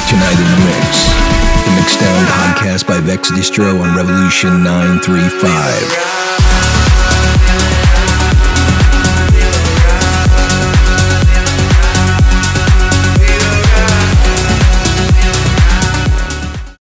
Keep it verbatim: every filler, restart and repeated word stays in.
Tonight in the Mix. The Mixdown Podcast by Vex Distro on Revolution nine three five.